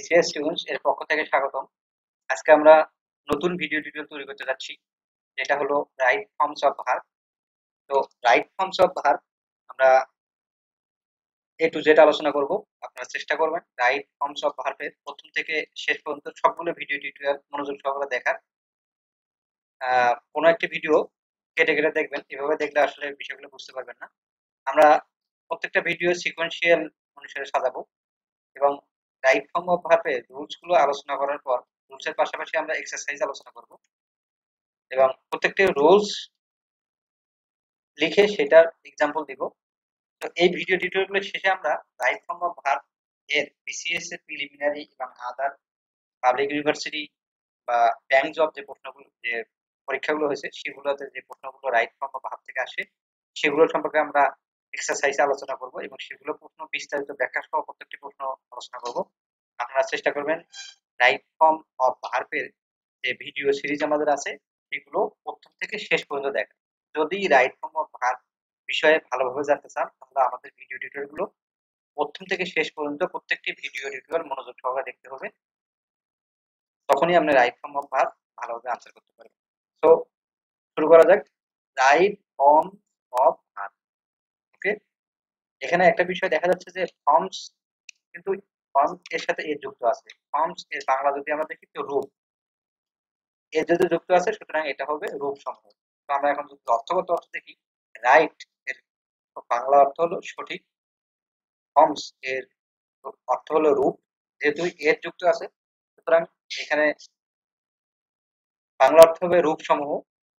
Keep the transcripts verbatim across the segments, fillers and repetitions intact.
BCS students এর পক্ষ থেকে স্বাগতম। আজকে আমরা নতুন ভিডিও টিউটোরিয়াল তৈরি করতে যাচ্ছি, যেটা হলো রাইট ফর্মস অফ ভার্ব। তো রাইট ফর্মস অফ ভার্ব আমরা এ টু জেড আলোচনা করব। আপনারা চেষ্টা করবেন রাইট ফর্মস অফ ভার্বের প্রথম থেকে শেষ পর্যন্ত সবগুলো ভিডিও টিউটোরিয়াল মনোযোগ সহকারে দেখার। আহ, কোনো একটি ভিডিও কেটে কেটে দেখবেন, এভাবে দেখলে আসলে বিষয়গুলো বুঝতে পারবেন না। আমরা প্রত্যেকটা ভিডিও সিকোয়েন্সিয়াল অনুসারে সাজাবো এবং রাইট ফর্ম অফ ভার্বের রুলস গুলো আলোচনা করার পর রুলস এর পাশাপাশি আমরা এক্সারসাইজ আলোচনা করব এবং প্রত্যেকটি রুলস লিখে সেটার এক্সাম্পল দিব। তো এই ভিডিও টিউটোরিয়ালের শেষে আমরা রাইট ফর্ম অফ ভার্ব এর বিসিএস এর প্রিলিমিনারি এবং আদার পাবলিক ইউনিভার্সিটি বা ব্যাংক জব যে প্রশ্নগুলো যে পরীক্ষাগুলো হয়েছে সেগুলোতে যে প্রশ্নগুলো রাইট ফর্ম অফ ভার্ব থেকে আসে সেগুলো সম্পর্কে আমরা এক্সারসাইজ আলোচনা করব এবং সেগুলো প্রশ্ন বিস্তারিত ব্যাখ্যা সহ প্রত্যেকটি প্রশ্ন আলোচনা করব। আপনারা চেষ্টা করবেন রাইট ফর্ম অফ ভার্বের যে ভিডিও সিরিজ আমাদের আছে সেগুলো প্রথম থেকে শেষ পর্যন্ত দেখা। যদি রাইট ফর্ম অফ ভার্ব বিষয়ে ভালোভাবে জানতে চান তাহলে আমাদের ভিডিও টিউটোরিয়াল গুলো প্রথম থেকে শেষ পর্যন্ত প্রত্যেকটি ভিডিও টিউটোরিয়াল মনোযোগ সহকারে দেখতে হবে, তখনই আপনি রাইট ফর্ম অফ ভার্ব ভালোভাবে আনসার করতে পারবেন। তো শুরু করা যাক। Right form of verb. Okay, এখানে একটা বিষয় দেখা যাচ্ছে যে ফর্মস কিন্তু ফর্ম এর সাথে এর যুক্ত আছে। ফর্মস এর বাংলা যদি আমরা দেখি তো রূপ, এর যদি যুক্ত আছে সুতরাং এটা হবে রূপ সমূহ। তো আমরা এখন যদি অর্থগত অর্থ দেখি, রাইট এর বাংলা অর্থ হলো সঠিক, ফর্মস এর অর্থ হলো রূপ, যেহেতু এর যুক্ত আছে সুতরাং এখানে বাংলা অর্থ হবে রূপ সমূহ।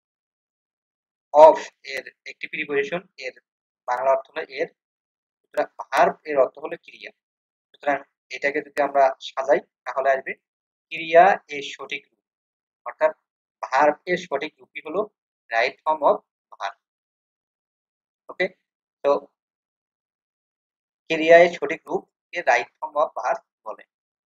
অফ এর একটি প্রিপোজিশন, এর বাংলা অর্থ হলো এর, সুতরাং ভার্ব এর অর্থ হলো ক্রিয়া। সুতরাং এটাকে যদি আমরা সাজাই তাহলে আসবে ক্রিয়া এর সঠিক রূপ, অর্থাৎ ভার্ব এর সঠিক রূপই হলো right form of verb. Okay, তো ক্রিয়া এর সঠিক রূপ কে রাইট ফর্ম অফ ভার্ব বলে।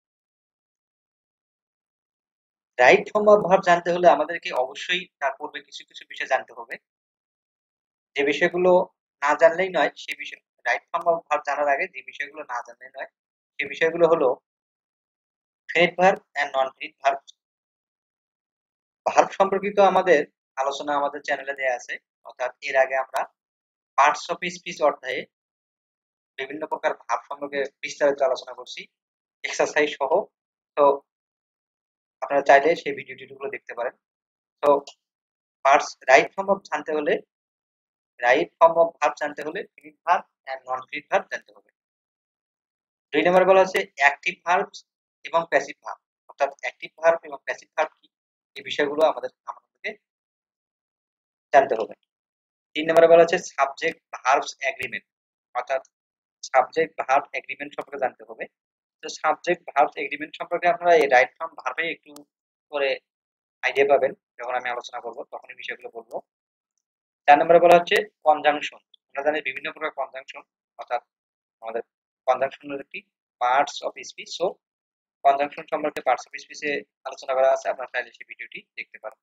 রাইট ফর্ম অফ ভার্ব জানতে হলে আমাদেরকে অবশ্যই তার পূর্বে কিছু কিছু বিষয় জানতে হবে, যে বিষয়গুলো না জানলেই নয়। সেই বিষয় রাইট ফর্ম অফ ভার্ব জানার আগে যে বিষয়গুলো না জানলেই নয় সেই বিষয়গুলো হলো finite verb and non finite verb. Verb সম্পর্কিত আমাদের আলোচনা আমাদের চ্যানেলে দেয়া আছে, অর্থাৎ এর আগে আমরা পার্টস অফ স্পিচ অধ্যায়ে বিভিন্ন প্রকার ভার্ব সম্পর্কে বিস্তারিত আলোচনা করছি এক্সারসাইজ সহ। তো আপনারা চাইলে সেই ভিডিও টিউটোরিয়ালগুলো দেখতে পারেন। তো পার্টস রাইট ফর্ম অফ জানতে হলে রাইট ফর্ম অফ ভার্ব জানতে হলে finite verb and non finite verb জানতে হবে। দুই নম্বরে বলা হচ্ছে অ্যাক্টিভ ভার্বস এবং প্যাসিভ ভার্ব, অর্থাৎ অ্যাক্টিভ ভার্ব এবং প্যাসিভ ভার্ব কি এই বিষয়গুলো আমাদের আমাদেরকে জানতে হবে। তিন নম্বরে বলা হচ্ছে সাবজেক্ট ভার্বস এগ্রিমেন্ট, অর্থাৎ সাবজেক্ট ভার্ব এগ্রিমেন্ট সম্পর্কে জানতে হবে। তো সাবজেক্ট ভার্ব এগ্রিমেন্ট সম্পর্কে আপনারা এই রাইট ফর্ম ভার্বে একটু করে আইডিয়া পাবেন, যখন আমি আলোচনা করব তখন এই বিষয়গুলো বলবো। চার নম্বরে বলা হচ্ছে কনজাংশন। আমরা জানি বিভিন্ন প্রকার কনজাংশন, অর্থাৎ আমাদের কনজাংশনের একটি parts of speech. So conjunction সম্পর্কে পার্টস অফ স্পিচে আলোচনা করা আছে, আপনারা চাইলে সেই ভিডিওটি দেখতে পারেন।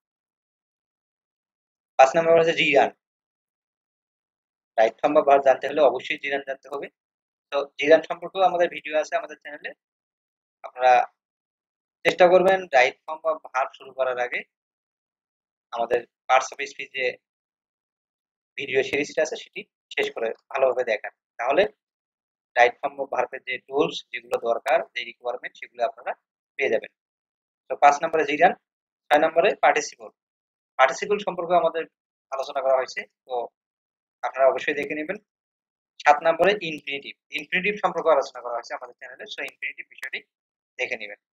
পাঁচ নম্বর হচ্ছে জিরান। রাইট ফর্ম বা ভার্ব জানতে হলে অবশ্যই জিরান জানতে হবে। তো জিরান সম্পর্কেও আমাদের ভিডিও আছে আমাদের চ্যানেলে, আপনারা চেষ্টা করবেন রাইট ফর্ম বা ভার্ব শুরু করার আগে আমাদের পার্টস অফ স্পিচ যে ভিডিও সিরিজটা আছে সেটি শেষ করে ভালোভাবে দেখান, তাহলে রাইট ফর্ম বা ভার্বের যে টুলস যেগুলো দরকার, যে রিকোয়ারমেন্ট সেগুলো আপনারা পেয়ে যাবেন। তো পাঁচ নম্বরে জিরান। ছয় নম্বরে পার্টিসিপল। পার্টিসিপল সম্পর্কে আমাদের আলোচনা করা হয়েছে, তো আপনারা অবশ্যই দেখে নেবেন। সাত নম্বরে ইনফিনিটিভ। ইনফিনিটিভ সম্পর্কে আলোচনা করা হয়েছে আমাদের চ্যানেলে, সো ইনফিনিটিভ বিষয়টি দেখে নেবেন।